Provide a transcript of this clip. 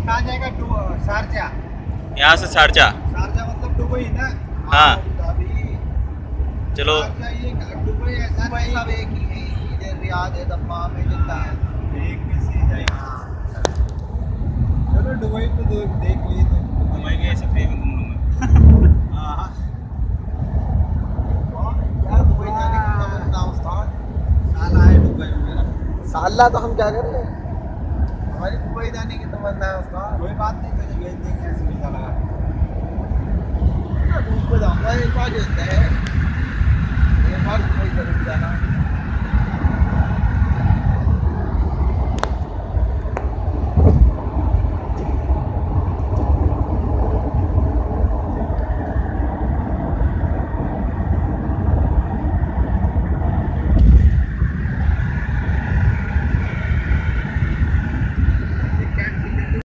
कहाँ जाएगा? शारजा। यहाँ से शारजा। शारजा मतलब दुबई ना? हाँ। अभी चलो शारजा ये दुबई ऐसा नहीं, सब एक ही है। इधर रियाद है, दम्माम है, जिद्दा है, एक में से जाएगा। चलो दुबई तो देख लिए थे। दुबई के सफे में घूम लूँगा। हाँ यार, दुबई जाने की तमन्ना उस्ताद। साला है दुबई में मेरा। साला तो हम क्या करें? हमारी दुबई जाने की तमन्ना है उस्ताद। कोई बात नहीं, तुझे भेज देंगे ऐसे वीज़ा लगा के। घूम को जाऊंगा एक बार, जो है